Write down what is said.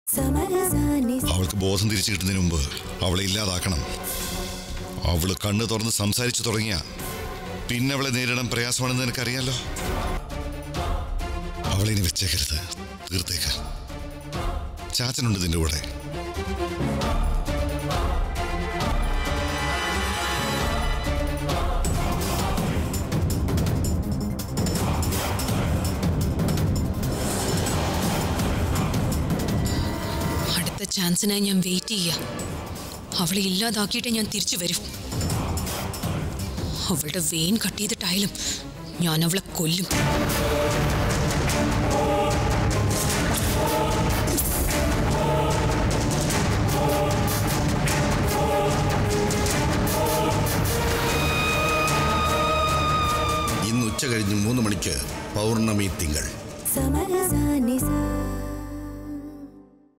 അവൾക്ക് ബോധം തിരിച്ചു കിട്ടുന്നതിന് മുമ്പ് അവളെ ഇല്ലാതാക്കണം. അവള് കണ്ണ് തുറന്ന് സംസാരിച്ചു തുടങ്ങിയ പിന്നെ അവളെ നേരിടാൻ പ്രയാസമാണെന്ന് നിനക്കറിയാലോ. അവളെ ഇനി വെച്ചേക്കരുത്, തീർത്തേക്ക്. ചാച്ചനുണ്ട് നിന്റെ കൂടെ. അടുത്ത ചാൻസിനായി ഞാൻ വെയിറ്റ് ചെയ്യാം. അവളെ ഇല്ലാതാക്കിയിട്ടേ ഞാൻ തിരിച്ചു വരും. അവളുടെ വെയിൻ കട്ട് ചെയ്തിട്ടായാലും ഞാൻ അവളെ കൊല്ലും. ഇന്ന് ഉച്ച കഴിഞ്ഞ് 3 മണിക്ക് പൗർണമി തിങ്കൾ.